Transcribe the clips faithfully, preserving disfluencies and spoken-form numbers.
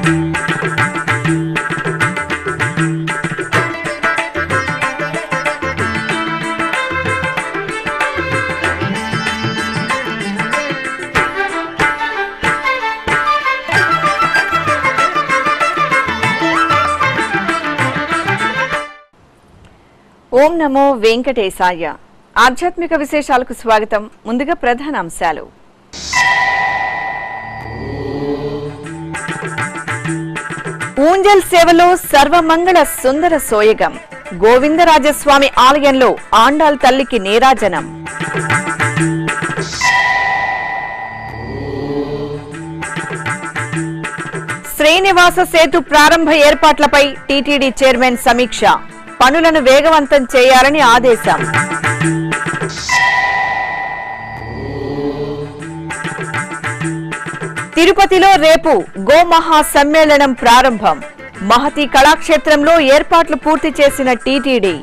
ఓం నమో వెంకటేశాయ. ఆధ్యాత్మిక విశేషాలకు స్వాగతం. ముందుగా ప్రధాన అంశాలు. ఊంజల్ సేవలో సర్వమంగళ సుందర సోయగం. గోవిందరాజస్వామి ఆలయంలో ఆండాల్ తల్లికి నీరాజనం. శ్రీనివాస సేతు ప్రారంభ ఏర్పాట్లపై టీటీడీ చైర్మన్ సమీక్ష. పనులను వేగవంతం చేయాలని ఆదేశం. తిరుపతిలో రేపు గోమహా సమ్మేళనం ప్రారంభం. మహతి కళాక్షేత్రంలో ఏర్పాట్లు పూర్తి చేసిన టీటీడీ.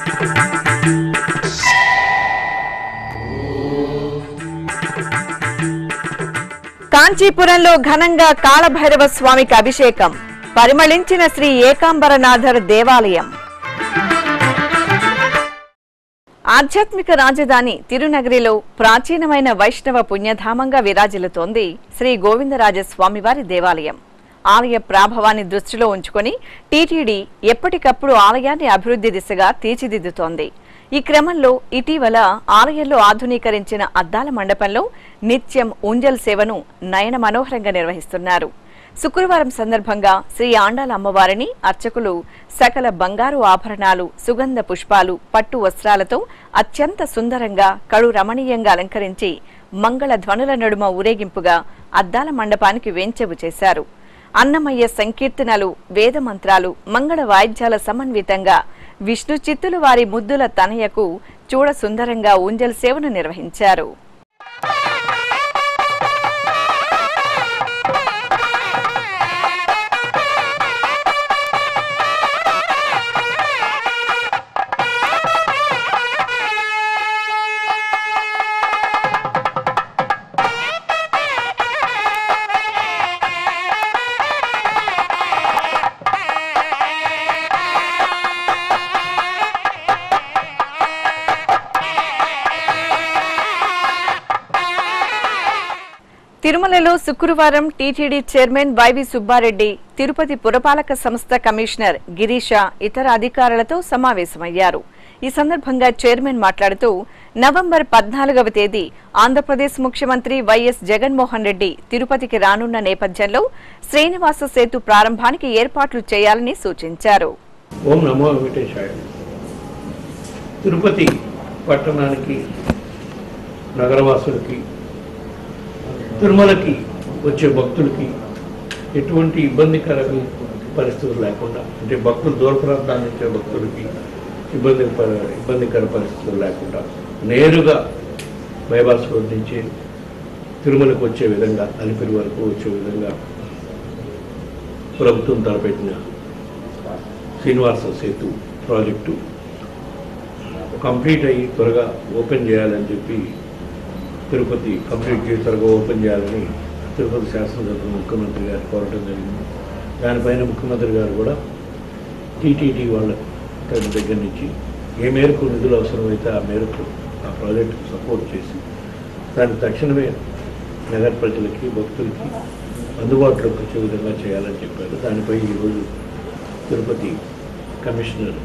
కాంచీపురంలో ఘనంగా కాళభైరవ స్వామికి అభిషేకం. పరిమళించిన శ్రీ ఏకాంబరనాథర్ దేవాలయం. ఆధ్యాత్మిక రాజధాని తిరునగరిలో ప్రాచీనమైన వైష్ణవ పుణ్యధామంగా విరాజిల్లుతోంది శ్రీ గోవిందరాజస్వామివారి దేవాలయం. ఆలయ ప్రాభవాన్ని దృష్టిలో ఉంచుకొని టీటీడీ ఎప్పటికప్పుడు ఆలయాన్ని అభివృద్ధి దిశగా తీర్చిదిద్దుతోంది. ఈ క్రమంలో ఇటీవల ఆలయంలో ఆధునీకరించిన అద్దాల మండపంలో నిత్యం ఊంజల్ సేవను నయన మనోహరంగా నిర్వహిస్తున్నారు. శుక్రవారం సందర్భంగా శ్రీ ఆండాల అమ్మవారిని అర్చకులు సకల బంగారు ఆభరణాలు, సుగంధ పుష్పాలు, పట్టు వస్త్రాలతో అత్యంత సుందరంగా కడు రమణీయంగా అలంకరించి మంగళ ధ్వనుల నడుమ ఊరేగింపుగా అద్దాల మండపానికి వేంచెవు చేశారు. అన్నమయ్య సంకీర్తనలు, వేద మంత్రాలు, మంగళ వాయిద్యాల సమన్వితంగా విష్ణు చిత్తులు వారి ముద్దుల తనయకు చూడ సుందరంగా ఊంజల్ సేవను నిర్వహించారు. తిరుమలలో శుక్రవారం TTD chairman YV Subbareddy, Tirupati పురపాలక సంస్థ కమిషనర్ గిరీష ఇతర అధికారులతో సమావేశమయ్యారు. ఈ సందర్భంగా చైర్మన్ మాట్లాడుతూ నవంబర్ పద్నాలుగవ తేదీ ఆంధ్రప్రదేశ్ ముఖ్యమంత్రి వైఎస్ జగన్మోహన్ రెడ్డి తిరుపతికి రానున్న నేపథ్యంలో శ్రీనివాస సేతు ప్రారంభానికి ఏర్పాట్లు చేయాలని సూచించారు. ఓం నమో వెంకటేశాయ. తిరుపతి పట్టణానికి, నగరవాసులకి, తిరుమలకి వచ్చే భక్తులకి ఎటువంటి ఇబ్బందికర పరిస్థితులు లేకుండా, అంటే భక్తులు దూర ప్రాంతాల నుంచి భక్తులకి ఇబ్బంది ఇబ్బందికర పరిస్థితులు లేకుండా నేరుగా బైపాస్ రోడ్ నుంచి తిరుమలకు వచ్చే విధంగా, అలిపిరి వరకు వచ్చే విధంగా ప్రభుత్వం తలపెట్టిన శ్రీనివాస సేతు ప్రాజెక్టు కంప్లీట్ అయ్యి త్వరగా ఓపెన్ చేయాలని చెప్పి, తిరుపతి కంప్లీట్ చేసి త్వరగా ఓపెన్ చేయాలని తిరుపతి శాసనసభ ముఖ్యమంత్రి గారు కోరటం జరిగింది. దానిపైన ముఖ్యమంత్రి గారు కూడా టీటీడీ వాళ్ళ దగ్గర నుంచి ఏ మేరకు నిధులు అవసరమైతే ఆ మేరకు ఆ ప్రాజెక్టుకు సపోర్ట్ చేసి దాన్ని తక్షణమే నగర ప్రజలకి, భక్తులకి అందుబాటులోకి వచ్చే విధంగా చేయాలని చెప్పారు. దానిపై ఈరోజు తిరుపతి కమిషనర్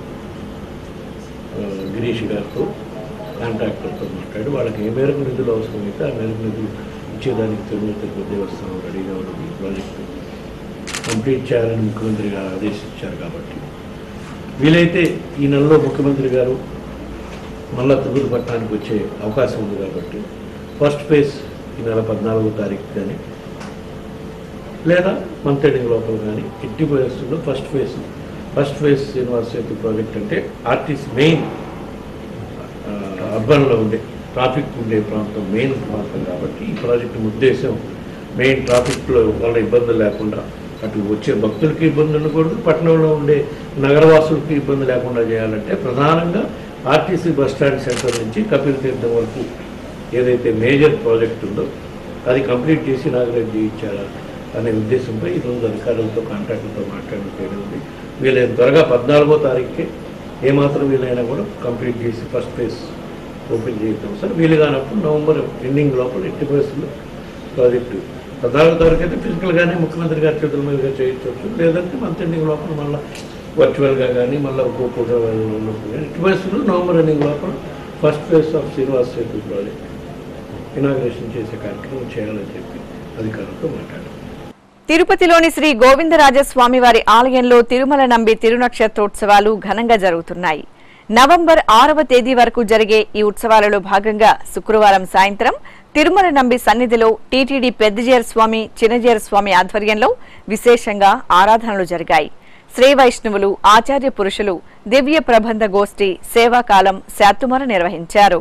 గిరీష్ గారితో, కాంట్రాక్టర్తో మాట్లాడి వాళ్ళకి ఏ మేరకు నిధులు అవసరమైతే ఆ మేరకు నిధులు ఇచ్చేదానికి తిరుమల తిరుపతి దేవస్థానం రెడీగా ఉన్నది. ఈ ప్రాజెక్టు కంప్లీట్ చేయాలని ముఖ్యమంత్రి గారు ఆదేశించారు. కాబట్టి వీలైతే ఈ నెలలో ముఖ్యమంత్రి గారు మళ్ళా తిరుపతి పట్టణానికి వచ్చే అవకాశం ఉంది. కాబట్టి ఫస్ట్ ఫేజ్ ఈ నెల పద్నాలుగో తారీఖు కానీ లేదా మంత్ ఎండింగ్ లోపల కానీ ఎట్టి పరిస్థితుల్లో first phase first phase Srinivasa Setu project అంటే ఆర్టీసీ మెయిన్ అర్బన్లో ఉండే ట్రాఫిక్ ఉండే ప్రాంతం, మెయిన్ ప్రాంతం. కాబట్టి ఈ ప్రాజెక్టు ఉద్దేశం మెయిన్ ట్రాఫిక్లో వల్ల ఇబ్బందులు లేకుండా, అటు వచ్చే భక్తులకి ఇబ్బంది ఉండకూడదు, పట్టణంలో ఉండే నగరవాసులకి ఇబ్బంది లేకుండా చేయాలంటే ప్రధానంగా ఆర్టీసీ బస్టాండ్ సెంటర్ నుంచి కపిల్ తీర్థం వరకు ఏదైతే మేజర్ ప్రాజెక్ట్ ఉందో అది కంప్లీట్ చేసి ఇనాగరేట్ చేయించారా, అనే ఉద్దేశంపై ఈరోజు అధికారులతో కాంట్రాక్టర్తో మాట్లాడడం జరిగింది. వీలైన త్వరగా పద్నాలుగో తారీఖుకి ఏమాత్రం వీలైనా కూడా కంప్లీట్ చేసి ఫస్ట్ ఫేజ్ ఓపెన్ చేద్దాం సార్. వీలు కానప్పుడు నవంబర్ ఎండింగ్ లోపల ఎట్టి పరిస్థితుల్లో ప్రాజెక్టు పద్నాలుగో తారీఖు అయితే ఫిజికల్గానే ముఖ్యమంత్రి గారి చేతుల మీదుగా చేయించవచ్చు, లేదంటే మంత్ ఎండింగ్ లోపల మళ్ళీ వర్చువల్గా కానీ మళ్ళీ ఒక్కో పూట ఉన్నప్పుడు కానీ ఎట్టి పరిస్థితుల్లో నవంబర్ ఎండింగ్ లోపల first phase of Srinivas Setu project inauguration చేసే కార్యక్రమం చేయాలని చెప్పి అధికారులతో మాట్లాడారు. తిరుపతిలోని శ్రీ గోవిందరాజస్వామి వారి ఆలయంలో తిరుమల నంబి తిరునక్షత్రోత్సవాలు ఘనంగా జరుగుతున్నాయి. నవంబర్ ఆరవ తేదీ వరకు జరిగే ఈ ఉత్సవాలలో భాగంగా శుక్రవారం సాయంత్రం తిరుమల నంబి సన్నిధిలో టీటీడీ పెద్దజేర స్వామి చిన్నజేర స్వామి ఆధ్వర్యంలో విశేషంగా ఆరాధనలు జరిగాయి. శ్రీ వైష్ణవులు ఆచార్య పురుషులు దివ్య ప్రబంధ గోష్ఠి సేవాకాలం శాతుమర నిర్వహించారు.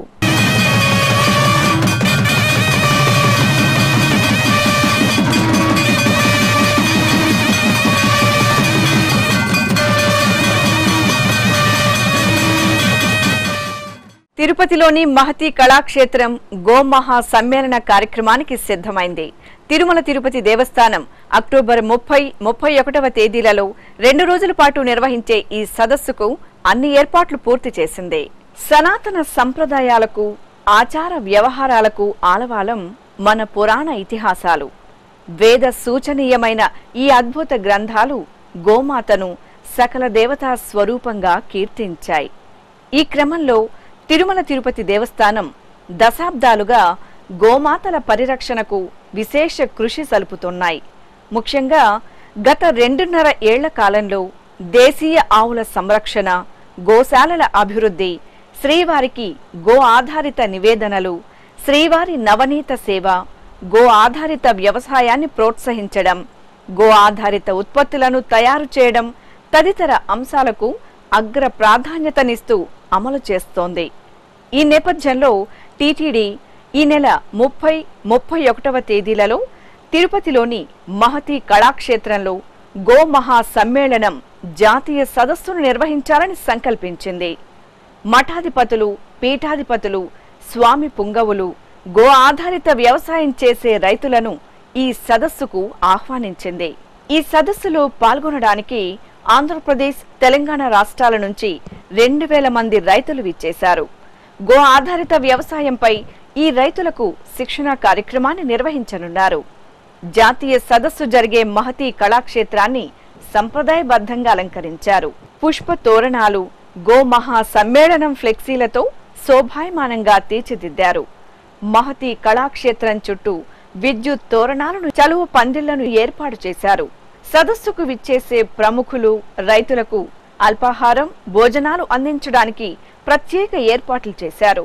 తిరుపతిలోని మహతి కళాక్షేత్రం గోమహా సమ్మేళన కార్యక్రమానికి సిద్ధమైంది. తిరుమల తిరుపతి దేవస్థానం అక్టోబర్ ముప్పై ముప్పై ఒకటవ తేదీలలో రెండు రోజుల పాటు నిర్వహించే ఈ సదస్సుకు అన్ని ఏర్పాట్లు పూర్తి చేసింది. సనాతన సంప్రదాయాలకు ఆచార వ్యవహారాలకు ఆలవాలం మన పురాణ ఇతిహాసాలు. వేద సూచనీయమైన ఈ అద్భుత గ్రంథాలు గోమాతను సకల దేవతా స్వరూపంగా కీర్తించాయి. ఈ క్రమంలో తిరుమల తిరుపతి దేవస్థానం దశాబ్దాలుగా గోమాతల పరిరక్షణకు విశేష కృషి సలుపుతున్నాయి. ముఖ్యంగా గత రెండున్నర ఏళ్ల కాలంలో దేశీయ ఆవుల సంరక్షణ, గోశాలల అభివృద్ధి, శ్రీవారికి గో ఆధారిత నివేదనలు, శ్రీవారి నవనీత సేవ, గో ఆధారిత వ్యవసాయాన్ని ప్రోత్సహించడం, గో ఆధారిత ఉత్పత్తులను తయారు చేయడం తదితర అంశాలకు అగ్ర ప్రాధాన్యతనిస్తూ అమలు చేస్తోంది. ఈ నేపథ్యంలో టీటీడీ ఈ నెల ముప్పై ముప్పై ఒకటవ తేదీలలో తిరుపతిలోని మహతి కళాక్షేత్రంలో గోమహా సమ్మేళనం జాతీయ సదస్సును నిర్వహించాలని సంకల్పించింది. మఠాధిపతులు, పీఠాధిపతులు, స్వామి పుంగవులు, గో ఆధారిత వ్యవసాయం చేసే రైతులను ఈ సదస్సుకు ఆహ్వానించింది. ఈ సదస్సులో పాల్గొనడానికి ఆంధ్రప్రదేశ్, తెలంగాణ రాష్ట్రాల నుంచి రెండు వేల మంది రైతులు విచ్చేశారు. గో ఆధారిత వ్యవసాయంపై ఈ రైతులకు శిక్షణ కార్యక్రమాన్ని నిర్వహించనున్నారు. జాతీయ సదస్సు జరిగే మహతి కళాక్షేత్రాన్ని సంప్రదాయబద్ధంగా అలంకరించారు. పుష్ప తోరణాలు, గోమహా సమ్మేళనం ఫ్లెక్సీలతో శోభాయమానంగా తీర్చిదిద్దారు. మహతి కళాక్షేత్రం చుట్టూ విద్యుత్ తోరణాలను, చలువ పందిళ్లను ఏర్పాటు చేశారు. సదస్సుకు విచ్చేసే ప్రముఖులు, రైతులకు అల్పాహారం, భోజనాలు అందించడానికి ప్రత్యేక ఏర్పాట్లు చేశారు.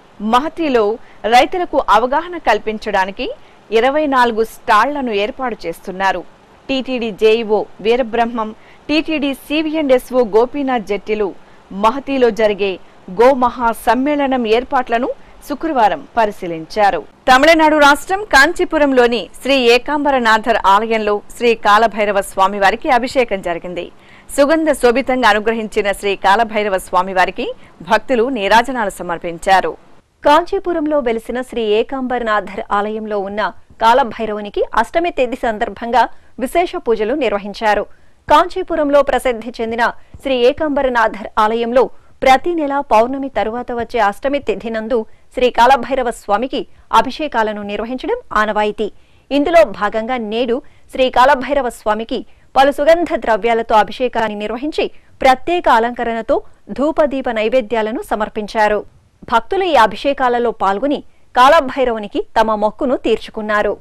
మహతిలో రైతులకు అవగాహన కల్పించడానికి ఇరవై నాలుగు స్టాళ్లను ఏర్పాటు చేస్తున్నారు. టీటీడీ జేఈఓ వీరబ్రహ్మం, టీటీడీ సివిఎండ్ఎస్ఓ గోపీనాథ్ జట్టిలు మహతిలో జరిగే గోమహా సమ్మేళనం ఏర్పాట్లను శుక్రవారం పరిశీలించారు. తమిళనాడు రాష్ట్రం కాంచీపురంలోని శ్రీ ఏకాంబరనాథర్ ఆలయంలో శ్రీ కాలభైరవ స్వామివారికి అభిషేకం జరిగింది. సుగంధ శోభితంగా అనుగ్రహించిన శ్రీ కాలభైరవ స్వామివారికి భక్తులు నీరాజనాలు సమర్పించారు. కాంచీపురంలో వెలిసిన శ్రీ ఏకాంబరనాథర్ ఆలయంలో ఉన్న కాలభైరవునికి అష్టమి తేదీ సందర్భంగా విశేష పూజలు నిర్వహించారు. కాంచీపురంలో ప్రసిద్ధి చెందిన శ్రీ ఏకాంబరనాథర్ ఆలయంలో ప్రతి నెల పౌర్ణమి తరువాత వచ్చే అష్టమి తిథి నందు శ్రీ కాలభైరవ స్వామికి అభిషేకాలను నిర్వహించడం ఆనవాయితీ. ఇందులో భాగంగా నేడు శ్రీ కాలభైరవ స్వామికి పలు సుగంధ ద్రవ్యాలతో అభిషేకాన్ని నిర్వహించి ప్రత్యేక అలంకరణతో ధూపదీప నైవేద్యాలను సమర్పించారు. భక్తులు ఈ అభిషేకాలలో పాల్గొని కాలభైరవునికి తమ మొక్కును తీర్చుకున్నారు.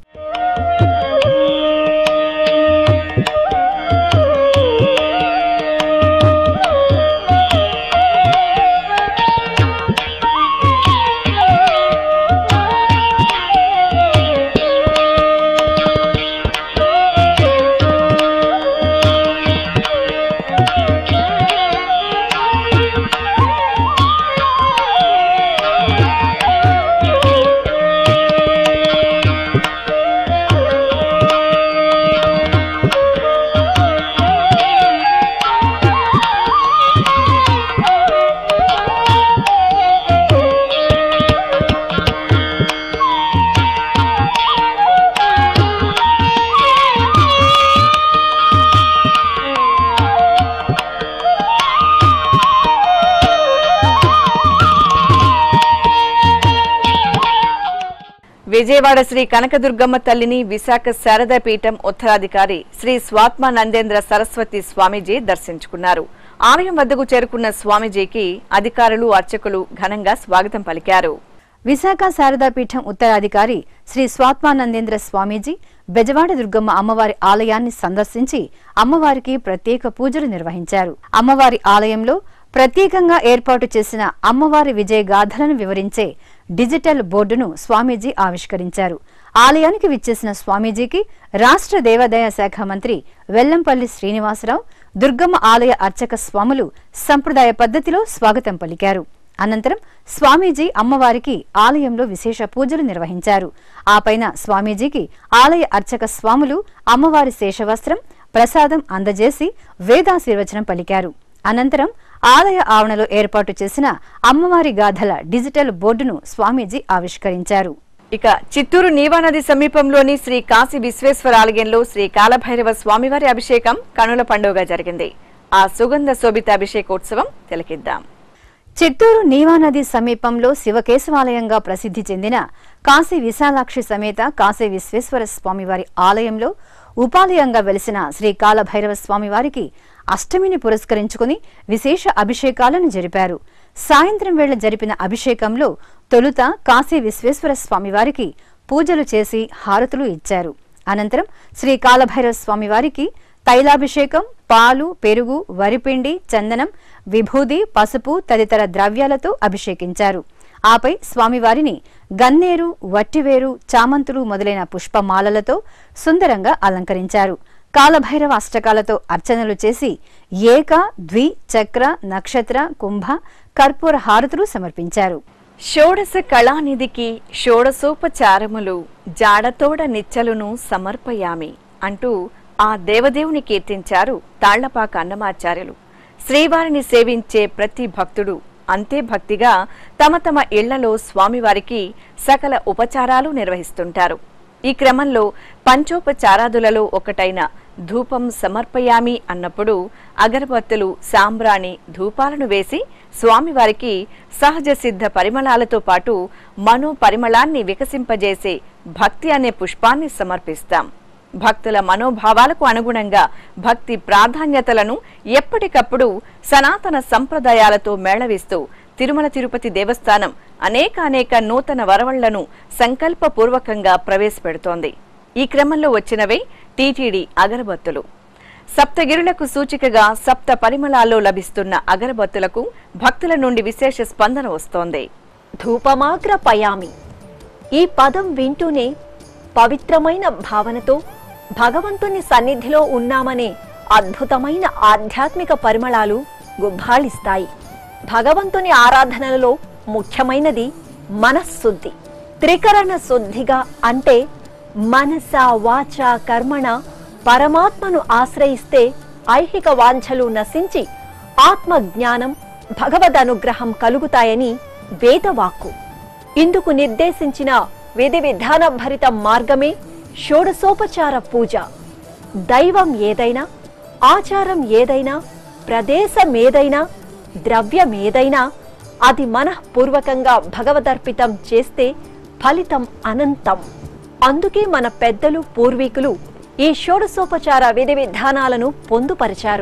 విజయవాడ శ్రీ కనకదుర్గమ్మ తల్లిని విశాఖ శారదా పీఠం ఉత్తరాధికారి శ్రీ స్వాత్మానందేంద్ర సరస్వతి స్వామీజీ దర్శించుకున్నారు. ఆలయం వద్దకు చేరుకున్న స్వామీజీకి అధికారులు, అర్చకులు ఘనంగా స్వాగతం పలికారు. విశాఖ శారదా పీఠం ఉత్తరాధికారి శ్రీ స్వాత్మానందేంద్ర స్వామీజీ బెజవాడ దుర్గమ్మ అమ్మవారి ఆలయాన్ని సందర్శించి అమ్మవారికి ప్రత్యేక పూజలు నిర్వహించారు. అమ్మవారి ఆలయంలో ప్రత్యేకంగా ఏర్పాటు చేసిన అమ్మవారి విజయగాథలను వివరించే డిజిటల్ బోర్డును స్వామీజీ ఆవిష్కరించారు. ఆలయానికి విచ్చేసిన స్వామీజీకి రాష్ట్ర దేవాదాయ శాఖ మంత్రి వెల్లంపల్లి శ్రీనివాసరావు, దుర్గమ్మ ఆలయ అర్చక స్వాములు సంప్రదాయ పద్ధతిలో స్వాగతం పలికారు. అనంతరం స్వామీజీ అమ్మవారికి ఆలయంలో విశేష పూజలు నిర్వహించారు. ఆపైన స్వామీజీకి ఆలయ అర్చక స్వాములు అమ్మవారి శేషవస్త్రం, ప్రసాదం అందజేసి వేదాశీర్వచనం పలికారు. అనంతరం ఆలయ ఆవరణలో ఏర్పాటు చేసిన అమ్మవారి గాథల డిజిటల్ బోర్డును స్వామీజీ ఆవిష్కరించారు. ఇక చిత్తూరు నీవానది సమీపంలోని శ్రీ కాశీ విశ్వేశ్వర ఆలయంలో శ్రీ కాలభైరవ స్వామివారి అభిషేకం కనుల పండుగగా జరిగింది. ఆ సుగంధ శోభిత అభిషేకోత్సవం తిలకిద్దాం. చిత్తూరు నీవానది సమీపంలో శివకేశవాలయంగా ప్రసిద్ధి చెందిన కాశీ విశాలాక్షి సమేత కాశీ విశ్వేశ్వర స్వామివారి ఆలయంలో ఉపాలయంగా వెలిసిన శ్రీ కాలభైరవ స్వామివారికి అష్టమిని పురస్కరించుకుని విశేష అభిషేకాలను జరిపారు. సాయంత్రం వేళ జరిపిన అభిషేకంలో తొలుత కాశీ విశ్వేశ్వర స్వామివారికి పూజలు చేసి హారతులు ఇచ్చారు. అనంతరం శ్రీ కాలభైరవ స్వామివారికి తైలాభిషేకం, పాలు, పెరుగు, వరిపిండి, చందనం, విభూది, పసుపు తదితర ద్రవ్యాలతో అభిషేకించారు. ఆపై స్వామివారిని గన్నేరు, వట్టివేరు, చామంతులు మొదలైన పుష్పమాలలతో సుందరంగా అలంకరించారు. కాలభైరవ అష్టకాలతో అర్చనలు చేసి ఏక, ద్వి, చక్ర, నక్షత్ర, కుంభ, కర్పూర హారతులు సమర్పించారు. షోడశ కళానిధికి షోడశోపచారములు జాడతోడ నిచ్చలును సమర్పయామి అంటూ ఆ దేవదేవుని కీర్తించారు తాళ్లపాక అన్నమాచార్యులు. శ్రీవారిని సేవించే ప్రతి భక్తుడు అంతే భక్తిగా తమ తమ ఇళ్లలో స్వామివారికి సకల ఉపచారాలు నిర్వహిస్తుంటారు. ఈ క్రమంలో పంచోపచారాదులలో ఒకటైన ధూపం సమర్పయామి అన్నప్పుడు అగరబత్తులు, సాంబ్రాణి, ధూపాలను వేసి స్వామివారికి సహజ సిద్ధ పరిమళాలతో పాటు మనో పరిమళాన్ని వికసింపజేసే భక్తి అనే పుష్పాన్ని సమర్పిస్తాం. భక్తుల మనోభావాలకు అనుగుణంగా భక్తి ప్రాధాన్యతలను ఎప్పటికప్పుడు సనాతన సంప్రదాయాలతో మేళవిస్తూ తిరుమల తిరుపతి దేవస్థానం అనేక అనేక నూతన వరవళ్లను సంకల్పపూర్వకంగా ప్రవేశపెడుతోంది. ఈ క్రమంలో వచ్చినవే టీటీడీ అగరబత్తులు. సప్తగిరులకు సూచికగా సప్త పరిమళాల్లో లభిస్తున్న అగరబత్తులకు భక్తుల నుండి విశేష స్పందన వస్తోంది. ధూపమాగ్ర పయామి ఈ పదం వింటూనే పవిత్రమైన భావనతో భగవంతుని సన్నిధిలో ఉన్నామనే అద్భుతమైన ఆధ్యాత్మిక పరిమళాలు గుబ్బాళిస్తాయి. భగవంతుని ఆరాధనలలో ముఖ్యమైనది మనశ్శుద్ధి. త్రికరణ శుద్ధిగా అంటే మనస, వాచ, కర్మణ పరమాత్మను ఆశ్రయిస్తే ఐహిక వాంఛలు నశించి ఆత్మజ్ఞానం, భగవద్ అనుగ్రహం కలుగుతాయని వేదవాక్కు. ఇందుకు నిర్దేశించిన విధి విధాన భరిత మార్గమే షోడశోపచార పూజ. దైవం ఏదైనా, ఆచారం ఏదైనా, ప్రదేశమేదైనా, ద్రవ్యమేదైనా అది మనఃపూర్వకంగా భగవదర్పితం చేస్తే ఫలితం అనంతం. అందుకే మన పెద్దలు, పూర్వీకులు ఈ షోడశోపచార విధి విధానాలను పొందుపరిచారు.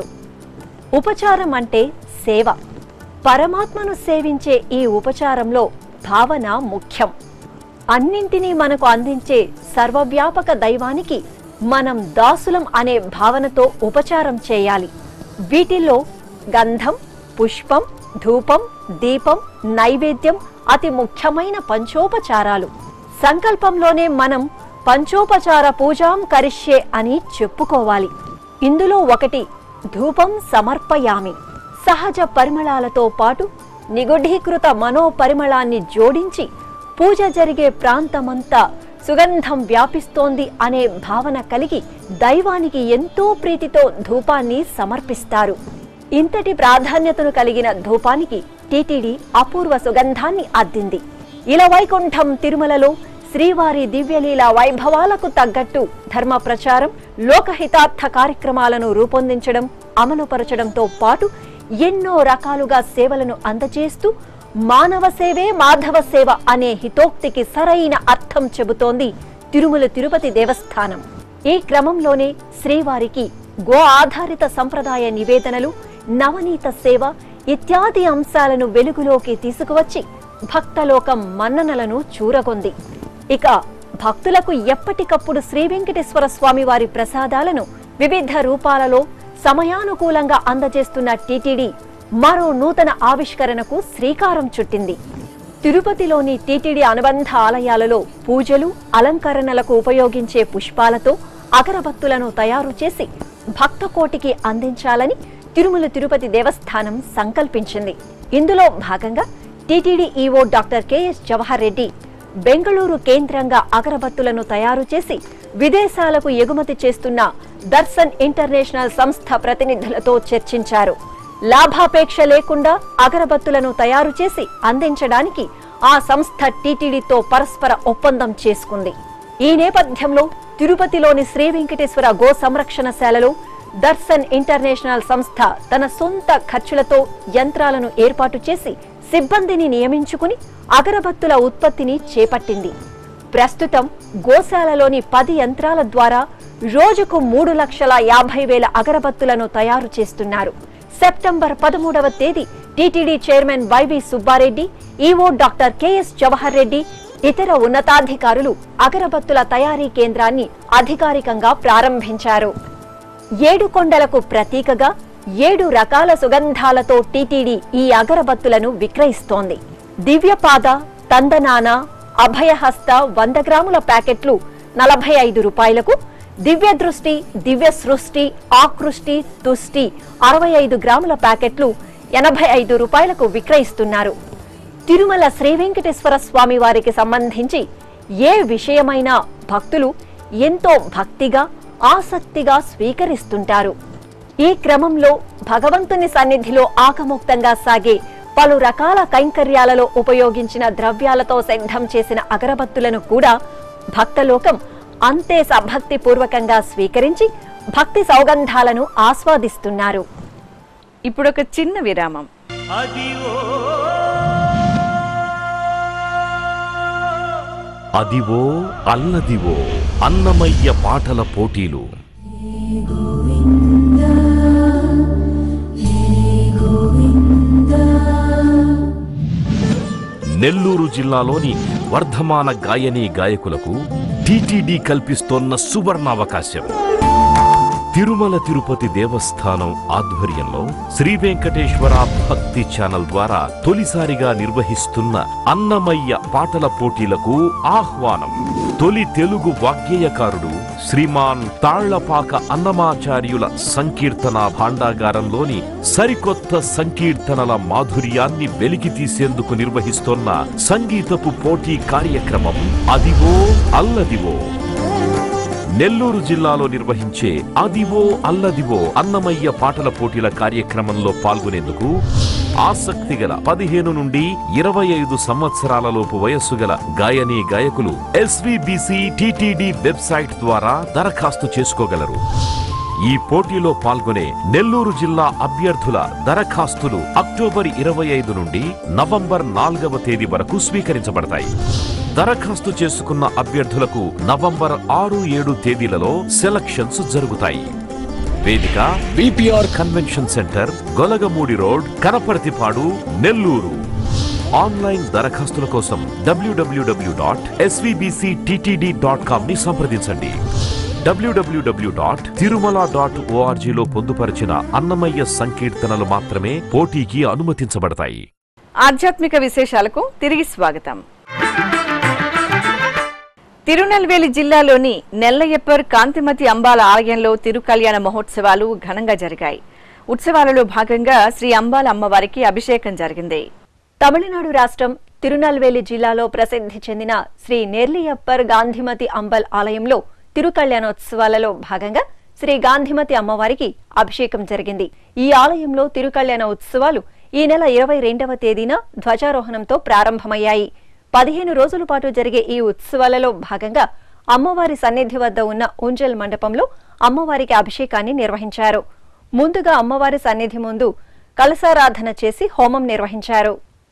ఉపచారం అంటే సేవ. పరమాత్మను సేవించే ఈ ఉపచారంలో భావన ముఖ్యం. అన్నింటినీ మనకు అందించే సర్వవ్యాపక దైవానికి మనం దాసులం అనే భావనతో ఉపచారం చేయాలి. వీటిల్లో గంధం, పుష్పం, ధూపం, దీపం, నైవేద్యం అతి ముఖ్యమైన పంచోపచారాలు. సంకల్పంలోనే మనం పంచోపచార పూజాం కరిష్యే అని చెప్పుకోవాలి. ఇందులో ఒకటి ధూపం సమర్పయామి. సహజ పరిమళాలతో పాటు నిగుఢీకృత మనోపరిమళాన్ని జోడించి పూజ జరిగే ప్రాంతమంతా సుగంధం వ్యాపిస్తోంది అనే భావన కలిగి దైవానికి ఎంతో ప్రీతితో ధూపాన్ని సమర్పిస్తారు. ఇంతటి ప్రాధాన్యతను కలిగిన ధూపానికి టీటీడీ అపూర్వ సుగంధాన్ని అద్దింది. ఇలవైకుంఠం తిరుమలలో శ్రీవారి దివ్యలీల వైభవాలకు తగ్గట్టు ధర్మ ప్రచారం, లోకహితార్థ కార్యక్రమాలను రూపొందించడం, అమలుపరచడంతో పాటు ఎన్నో రకాలుగా సేవలను అందజేస్తూ మానవ సేవే మాధవ సేవ అనే హితోక్తికి సరైన అర్థం చెబుతోంది తిరుమల తిరుపతి దేవస్థానం. ఈ క్రమంలోనే శ్రీవారికి గో ఆధారిత సంప్రదాయ నివేదనలు, నవనీత సేవ ఇత్యాది అంశాలను వెలుగులోకి తీసుకువచ్చి భక్తలోకం మన్ననలను చూరగొంది. ఇక భక్తులకు ఎప్పటికప్పుడు శ్రీ వెంకటేశ్వర స్వామి వారి ప్రసాదాలను వివిధ రూపాలలో సమయానుకూలంగా అందజేస్తున్న టీటీడీ మరో నూతన ఆవిష్కరణకు శ్రీకారం చుట్టింది. తిరుపతిలోని టీటీడీ అనుబంధ ఆలయాలలో పూజలు, అలంకరణలకు ఉపయోగించే పుష్పాలతో అగరబత్తులను తయారు చేసి భక్తకోటికి అందించాలని తిరుమల తిరుపతి దేవస్థానం సంకల్పించింది. ఇందులో భాగంగా TTD EO doctor KS Jawahar Reddy Bengaluru కేంద్రంగా అగరబత్తులను తయారు చేసి విదేశాలకు ఎగుమతి చేస్తున్న దర్శన్ ఇంటర్నేషనల్ సంస్థ ప్రతినిధులతో చర్చించారు. లాభాపేక్ష లేకుండా అగరబత్తులను తయారు చేసి అందించడానికి ఆ సంస్థ టీటీడీతో పరస్పర ఒప్పందం చేసుకుంది. ఈ నేపథ్యంలో తిరుపతిలోని శ్రీ వెంకటేశ్వర గో సంరక్షణశాలలో దర్శన్ ఇంటర్నేషనల్ సంస్థ తన సొంత ఖర్చులతో యంత్రాలను ఏర్పాటు చేసి సిబ్బందిని నియమించుకుని అగరబత్తుల ఉత్పత్తిని చేపట్టింది. ప్రస్తుతం గోశాలలోని పది యంత్రాల ద్వారా రోజుకు మూడు లక్షల యాభై వేల అగరబత్తులను తయారు చేస్తున్నారు. సెప్టెంబర్ పదమూడవ తేదీ TTD chairman YV Subbareddy, EO doctor KS Jawahar Reddy, ఇతర ఉన్నతాధికారులు అగరబత్తుల తయారీ కేంద్రాన్ని అధికారికంగా ప్రారంభించారు. ఏడు కొండలకు ప్రతీకగా ఏడు రకాల సుగంధాలతో టీటీడీ ఈ అగరబత్తులను విక్రయిస్తోంది. దివ్యపాద, తందనాన, అభయహస్త వంద గ్రాముల ప్యాకెట్లు నలభై ఐదు రూపాయలకు, దివ్య దృష్టి, దివ్య సృష్టి, ఆకృష్టి, తుష్టి అరవై ఐదు గ్రాముల ప్యాకెట్లు ఎనభై ఐదు రూపాయలకు విక్రయిస్తున్నారు. తిరుమల శ్రీ వెంకటేశ్వర స్వామి వారికి సంబంధించి ఏ విషయమైనా భక్తులు ఎంతో భక్తిగా, ఆసక్తిగా స్వీకరిస్తుంటారు. ఈ క్రమంలో భగవంతుని సన్నిధిలో ఆకముక్తంగా సాగే పలు రకాల కైంకర్యాలలో ఉపయోగించిన ద్రవ్యాలతో సిద్ధం చేసిన అగరబత్తులను కూడా భక్తలోకం అంతే సభక్తి పూర్వకంగా స్వీకరించి భక్తి సౌగంధాలను ఆస్వాదిస్తున్నారు. ఇప్పుడొక చిన్న విరామం. అదివో అల్లదివో అన్నమయ్య పాటల పోటీలు. నెల్లూరు జిల్లాలోని వర్ధమాన గాయనీ గాయకులకు టీటీడీ కల్పిస్తోన్న సువర్ణావకాశం. తిరుమల తిరుపతి దేవస్థానం ఆధ్వర్యంలో శ్రీ వెంకటేశ్వర భక్తి ఛానల్ ద్వారా తొలిసారిగా నిర్వహిస్తున్న అన్నమయ్య పాటల పోటీలకు ఆహ్వానం. తొలి తెలుగు వాగ్గేయకారుడు శ్రీమాన్ తాళ్లపాక అన్నమాచార్యుల సంకీర్తన భాండాగారంలోని సరికొత్త సంకీర్తనల మాధుర్యాన్ని వెలికి తీసేందుకు నిర్వహిస్తోన్న సంగీతపు పోటీ కార్యక్రమం అదివో అల్లదివో. నెల్లూరు జిల్లాలో నిర్వహించే అదివో అల్లదివో అన్నమయ్య పాటల పోటీల కార్యక్రమంలో పాల్గొనేందుకు ఆసక్తి గల పదిహేను నుండి ఇరవై ఐదు సంవత్సరాలలోపు వయస్సు గల గాయనీ గాయకులు ఎస్వీబీసీ టీటీడీ వెబ్సైట్ ద్వారా దరఖాస్తు చేసుకోగలరు. ఈ పోటీలో పాల్గొనే నెల్లూరు జిల్లా అభ్యర్థుల దరఖాస్తులు అక్టోబర్ ఇరవై ఐదు నుండి నవంబర్ నాలుగవ తేదీ వరకు స్వీకరించబడతాయి. దరఖాస్తు చేసుకున్న అభ్యర్థులకు నవంబర్ ఆరు ఏడు తేదీలలో సెలక్షన్స్ జరుగుతాయి. వేదిక BPR convention centre, Golagamudi road, Kanaparthipadu, Nellore. Online దరఖాస్తుల కోసం డబ్ల్యూడబ్ల్యూడబ్ల్యూ dot SVBC TTD dot com ని సంప్రదించండి. డబ్ల్యూడబ్ల్యూడబ్ల్యూ డాట్ తిరుమల డాట్ ఓఆర్జీలో పొందుపరిచిన అన్నమయ్య సంకీర్తనలు మాత్రమే పోటీకి అనుమతించబడతాయి. ఆధ్యాత్మిక విశేషాలకు తిరిగి స్వాగతం. తిరునెల్వేలి జిల్లాలోని నెల్లయ్యప్పర్ కాంతిమతి అంబాల ఆలయంలో తిరుకల్యాణ మహోత్సవాలు ఘనంగా జరిగాయి. ఉత్సవాలలో భాగంగా శ్రీ అంబాల అమ్మవారికి అభిషేకం జరిగింది. తమిళనాడు రాష్ట్రం తిరునెల్వేలి జిల్లాలో ప్రసిద్ధి చెందిన శ్రీ నెల్లియప్పర్ గాంధిమతి అంబల్ ఆలయంలో తిరుకల్యాణోత్సవాలలో భాగంగా శ్రీ గాంధిమతి అమ్మవారికి అభిషేకం జరిగింది. ఈ ఆలయంలో తిరుకల్యాణ ఉత్సవాలు ఈ నెల ఇరవై రెండవ తేదీన ధ్వజారోహణంతో ప్రారంభమయ్యాయి. పదిహేను రోజుల పాటు జరిగే ఈ ఉత్సవాలలో భాగంగా అమ్మవారి సన్నిధి వద్ద ఉన్న ఉంజల్ మండపంలో అమ్మవారికి అభిషేకాన్ని నిర్వహించారు. ముందుగా అమ్మవారి సన్నిధి ముందు కలశారాధన చేసి హోమం నిర్వహించారు.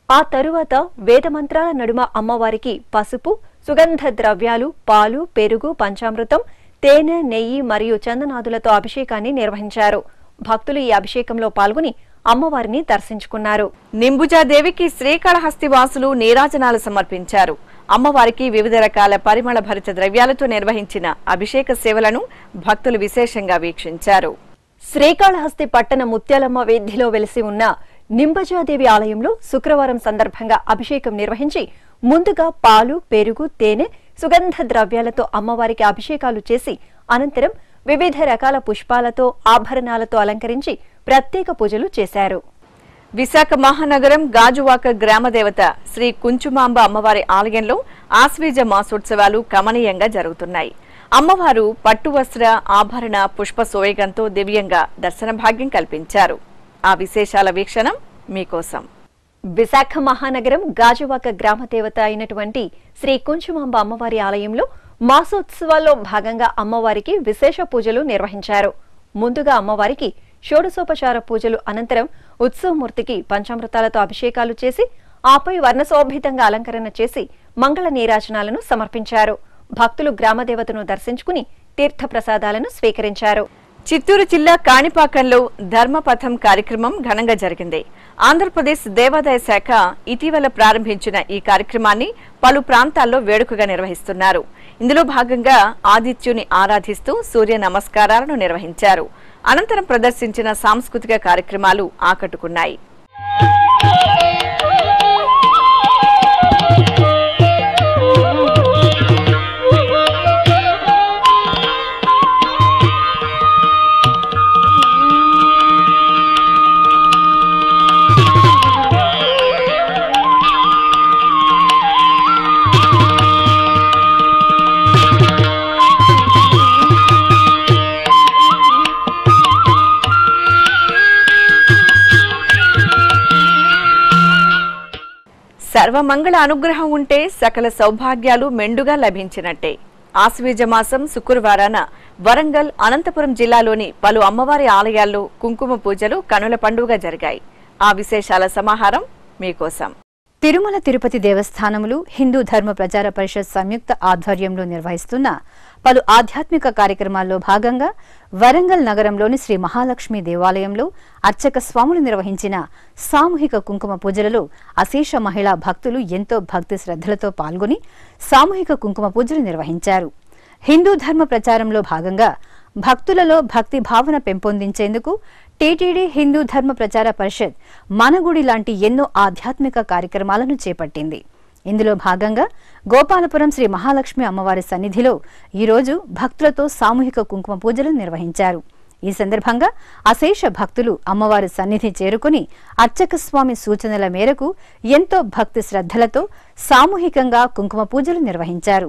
ఆ తరువాత వేదమంత్రాల నడుమ అమ్మవారికి పసుపు, సుగంధ ద్రవ్యాలు, పాలు, పెరుగు, పంచామృతం, తేనె, నెయ్యి మరియు చందనాదులతో అభిషేకాన్ని నిర్వహించారు. భక్తులు ఈ అభిషేకంలో పాల్గొని అమ్మవారిని దర్శించుకున్నారు. నింబుజాదేవికి శ్రీకాళహస్తి వాసులు నీరాజనాలు సమర్పించారు. అమ్మవారికి వివిధ రకాల పరిమళ భరిత ద్రవ్యాలతో నిర్వహించిన అభిషేక సేవలను భక్తులు విశేషంగా వీక్షించారు. శ్రీకాళహస్తి పట్టణ ముత్యాలమ్మ వీధిలో వెలిసి ఉన్న నింబజాదేవి ఆలయంలో శుక్రవారం సందర్భంగా అభిషేకం నిర్వహించి ముందుగా పాలు, పెరుగు, తేనె, సుగంధ ద్రవ్యాలతో అమ్మవారికి అభిషేకాలు చేసి అనంతరం వివిధ రకాల పుష్పాలతో, ఆభరణాలతో అలంకరించి ప్రత్యేక పూజలు చేశారు. విశాఖ మహానగరం గాజువాక గ్రామదేవత శ్రీ కుంచుమాంబ అమ్మవారి ఆలయంలో ఆశ్వీజ మాసోత్సవాలు కమనీయంగా జరుగుతున్నాయి. అమ్మవారు పట్టు వస్త్ర, ఆభరణ, పుష్ప సోయగంతో దివ్యంగా దర్శన భాగ్యం కల్పించారు. ఆ విశేషాల వీక్షణం మీకోసం. విశాఖ మహానగరం గాజువాక గ్రామదేవత అయినటువంటి శ్రీ కుంచుమాంబ అమ్మవారి ఆలయంలో మాసోత్సవాల్లో భాగంగా అమ్మవారికి విశేష పూజలు నిర్వహించారు. ముందుగా అమ్మవారికి షోడశోపచార పూజలు, అనంతరం ఉత్సవమూర్తికి పంచామృతాలతో అభిషేకాలు చేసి ఆపై వర్ణశోభితంగా అలంకరణ చేసి మంగళ నీరాజనాలను సమర్పించారు. భక్తులు గ్రామదేవతను దర్శించుకుని తీర్థప్రసాదాలను స్వీకరించారు. చిత్తూరు జిల్లా కాణిపాకంలో ధర్మపథం కార్యక్రమం ఘనంగా జరిగింది. ఆంధ్రప్రదేశ్ దేవాదాయ శాఖ ఇటీవల ప్రారంభించిన ఈ కార్యక్రమాన్ని పలు ప్రాంతాల్లో వేడుకగా నిర్వహిస్తున్నారు. ఇందులో భాగంగా ఆదిత్యుని ఆరాధిస్తూ సూర్య నమస్కారాలను నిర్వహించారు. అనంతరం ప్రదర్శించిన సాంస్కృతిక కార్యక్రమాలు ఆకట్టుకున్నాయి. సర్వమంగళ అనుగ్రహం ఉంటే సకల సౌభాగ్యాలు మెండుగా లభించినట్టే. ఆశ్వీజ మాసం శుక్రవారాన వరంగల్, అనంతపురం జిల్లాలోని పలు అమ్మవారి ఆలయాల్లో కుంకుమ పూజలు కనుల పండుగ జరిగాయి. ఆ విశేషాల సమాహారం మీకోసం. తిరుమల తిరుపతి దేవస్థానములు, హిందూ ధర్మ ప్రచార పరిషత్ సంయుక్త ఆధ్వర్యంలో నిర్వహిస్తున్న పలు ఆధ్యాత్మిక కార్యక్రమాల్లో భాగంగా వరంగల్ నగరంలోని శ్రీ మహాలక్ష్మి దేవాలయంలో అర్చక స్వాములు నిర్వహించిన సామూహిక కుంకుమ పూజలలో అశేష మహిళా భక్తులు ఎంతో భక్తి శ్రద్ధలతో పాల్గొని సామూహిక కుంకుమ పూజలు నిర్వహించారు. హిందూ ధర్మ ప్రచారంలో భాగంగా భక్తులలో భక్తి భావన పెంపొందించేందుకు టీటీడీ హిందూ ధర్మ ప్రచార పరిషత్ మనగుడి లాంటి ఎన్నో ఆధ్యాత్మిక కార్యక్రమాలను చేపట్టింది. ఇందులో భాగంగా గోపాలపురం శ్రీ మహాలక్ష్మి అమ్మవారి సన్నిధిలో ఈరోజు భక్తులతో సామూహిక కుంకుమ పూజలు నిర్వహించారు. ఈ సందర్భంగా అశేష భక్తులు అమ్మవారి సన్నిధి చేరుకుని అర్చక స్వామి సూచనల మేరకు ఎంతో భక్తి శ్రద్ధలతో సామూహికంగా కుంకుమ పూజలు నిర్వహించారు.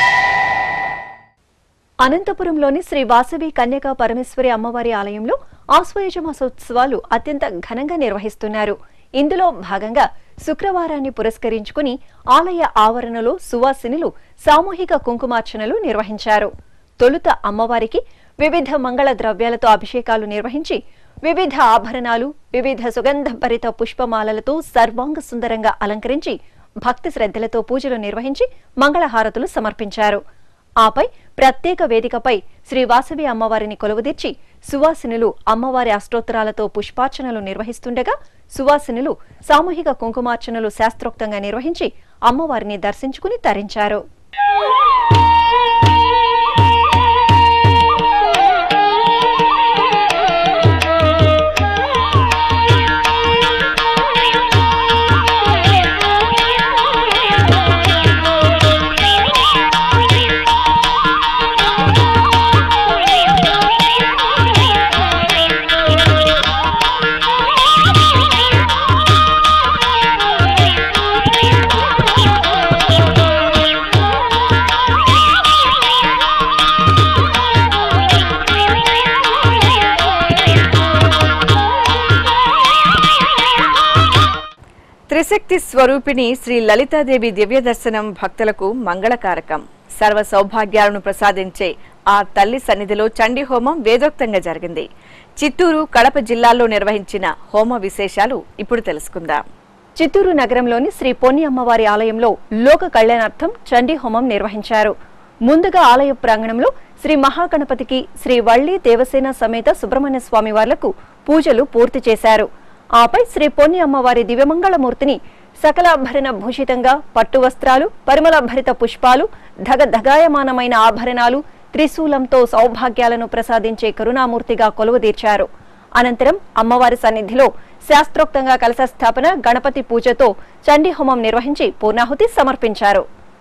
అనంతపురంలోని శ్రీ వాసవి కన్యకా పరమేశ్వరి అమ్మవారి ఆలయంలో ఆశ్వయుజ మాసోత్సవాలు అత్యంత ఘనంగా నిర్వహిస్తున్నారు. ఇందులో భాగంగా శుక్రవారాన్ని పురస్కరించుకుని ఆలయ ఆవరణలో సువాసినులు సామూహిక కుంకుమార్చనలు నిర్వహించారు. తొలుత అమ్మవారికి వివిధ మంగళ ద్రవ్యాలతో అభిషేకాలు నిర్వహించి వివిధ ఆభరణాలు, వివిధ సుగంధభరిత పుష్పమాలలతో సర్వాంగ సుందరంగా అలంకరించి భక్తి శ్రద్ధలతో పూజలు నిర్వహించి మంగళహారతులు సమర్పించారు. ఆపై ప్రత్యేక వేదికపై శ్రీ వాసవి అమ్మవారిని కొలువుదీర్చి సువాసినులు అమ్మవారి అష్టోత్తరాలతో పుష్పార్చనలు నిర్వహిస్తుండగా సువాసినులు సామూహిక కుంకుమార్చనలు శాస్త్రోక్తంగా నిర్వహించి అమ్మవారిని దర్శించుకుని తరించారు. త్రిశక్తి స్వరూపిణి శ్రీ లలితాదేవి దివ్య దర్శనం భక్తులకు మంగళకారకం. సర్వ సౌభాగ్యాలను ప్రసాదించే ఆ తల్లి సన్నిధిలో చండీ హోమం వేదోక్తంగా జరిగింది. చిత్తూరు, కడప జిల్లాల్లో నిర్వహించిన హోమ విశేషాలు ఇప్పుడు తెలుసుకుందాం. చిత్తూరు నగరంలోని శ్రీ పొన్ని అమ్మవారి ఆలయంలో లోక కళ్యాణార్థం చండీ హోమం నిర్వహించారు. ముందుగా ఆలయ ప్రాంగణంలో శ్రీ మహాగణపతికి శ్రీ వల్లి దేవసేన సమేత సుబ్రహ్మణ్య స్వామి వార్లకు పూజలు పూర్తి చేశారు. ఆపై శ్రీ పొన్ని అమ్మవారి దివ్యమంగళమూర్తిని సకలాభరణ భూషితంగా పట్టు వస్త్రాలు, పరిమళభరిత పుష్పాలు, ధగధగాయమానమైన ఆభరణాలు, త్రిశూలంతో సౌభాగ్యాలను ప్రసాదించే కరుణామూర్తిగా కొలువుదీర్చారు. అనంతరం అమ్మవారి సన్నిధిలో శాస్త్రోక్తంగా కలశ స్థాపన, గణపతి పూజతో చండీ హోమం నిర్వహించి పూర్ణాహుతి సమర్పించారు.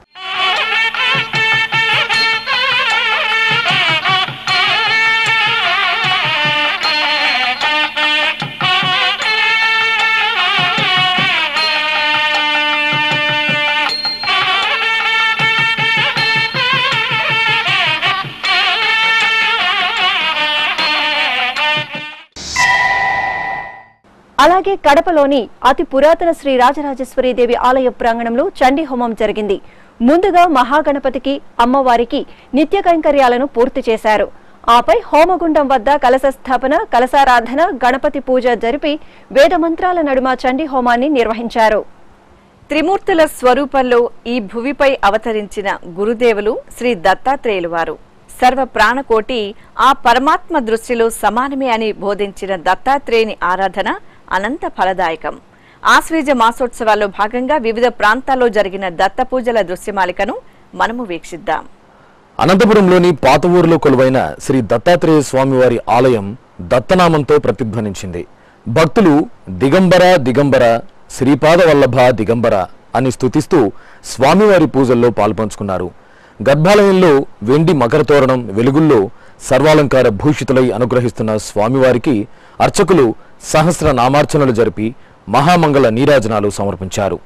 అలాగే కడపలోని అతి పురాతన శ్రీ రాజరాజేశ్వరీదేవి ఆలయ ప్రాంగణంలో చండీ హోమం జరిగింది. ముందుగా మహాగణపతికి, అమ్మవారికి నిత్య కైంకర్యాలను పూర్తి చేశారు. ఆపై హోమగుండం వద్ద కలశ స్థాపన, కలశారాధన, గణపతి పూజ జరిపి వేదమంత్రాల నడుమ చండీ హోమాన్ని నిర్వహించారు. త్రిమూర్తుల స్వరూపంలో ఈ భువిపై అవతరించిన గురుదేవులు శ్రీ దత్తాత్రేయులు వారు. సర్వ ప్రాణకోటి ఆ పరమాత్మ దృష్టిలో సమానమే అని బోధించిన దత్తాత్రేయుని ఆరాధన అనంత ఫలదాయకం. ఆశ్వీజ మాసోత్సవాల్లో భాగంగా వివిధ ప్రాంతాల్లో జరిగిన దత్త పూజల దృశ్యమాలికను మనము వీక్షిద్దాం. అనంతపురంలోని పాత ఊరిలో కొలువైన శ్రీ దత్తాత్రేయ స్వామివారి ఆలయం దత్తనామంతో ప్రతిధ్వనించింది. భక్తులు దిగంబర దిగంబర శ్రీపాద వల్లభ దిగంబర అని స్తుతిస్తూ స్వామివారి పూజల్లో పాల్పంచుకున్నారు. గర్భాలయంలో వెండి మకర తోరణం వెలుగుల్లో సర్వాలంకార భూషితులై అనుగ్రహిస్తున్న స్వామివారికి అర్చకులు సహస్ర నామార్చనలు జరిపి మహామంగళ నీరాజనాలు సమర్పించారు.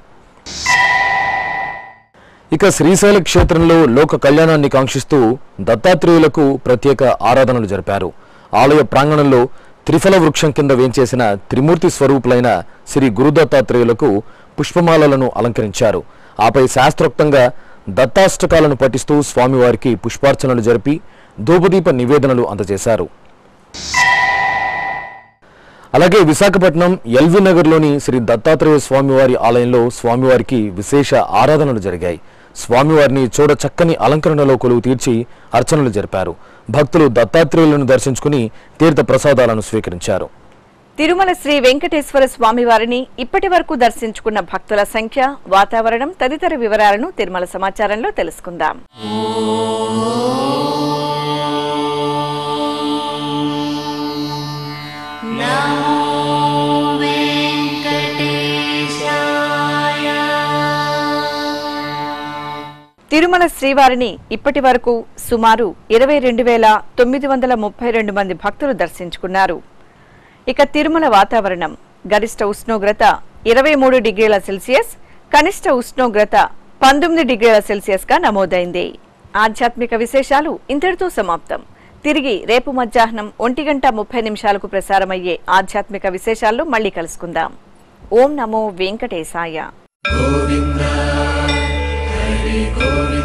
ఇక శ్రీశైల క్షేత్రంలో లోక కళ్యాణాన్ని కాంక్షిస్తూ దత్తాత్రేయులకు ప్రత్యేక ఆరాధనలు జరిపారు. ఆలయ ప్రాంగణంలో త్రిఫల వృక్షం కింద వేంచేసిన త్రిమూర్తి స్వరూపులైన శ్రీ గురుదత్తాత్రేయులకు పుష్పమాలలను అలంకరించారు. ఆపై శాస్త్రోక్తంగా దత్తాష్టకాలను పఠిస్తూ స్వామివారికి పుష్పార్చనలు జరిపి ధూపదీప నివేదనలు అందజేశారు. అలాగే విశాఖపట్నం ఎల్వి నగర్లోని శ్రీ దత్తాత్రేయ స్వామివారి ఆలయంలో స్వామివారికి విశేష ఆరాధనలు జరిగాయి. స్వామివారిని చూడ చక్కని అలంకరణలో కొలువు తీర్చి అర్చనలు జరిపారు. భక్తులు దత్తాత్రేయులను దర్శించుకుని తీర్థ ప్రసాదాలను స్వీకరించారు. తిరుమల శ్రీ వెంకటేశ్వర స్వామివారిని ఇప్పటి వరకు దర్శించుకున్న భక్తుల సంఖ్య, వాతావరణం తదితర వివరాలను తిరుమల సమాచారంలో తెలుసుకుందాం. తిరుమల శ్రీవారిని ఇప్పటి వరకు సుమారు ఇరవై రెండు వేల తొమ్మిది వందల ముప్పై రెండు మంది భక్తులు దర్శించుకున్నారు. ఇక తిరుమల వాతావరణం గరిష్ట ఉష్ణోగ్రత ఇరవై మూడు డిగ్రీల సెల్సియస్, కనిష్ట ఉష్ణోగ్రత పంతొమ్మిది డిగ్రీల సెల్సియస్ గా నమోదైంది. ఆధ్యాత్మిక విశేషాలు ఇంతటితో సమాప్తం. తిరిగి రేపు మధ్యాహ్నం ఒంటి గంట ముప్పై నిమిషాలకు ప్రసారమయ్యే ఆధ్యాత్మిక విశేషాల్లో మళ్లీ కలుసుకుందాం. ఓం నమో వెంకటేశాయ. గోవిందా హరి గోవిందా.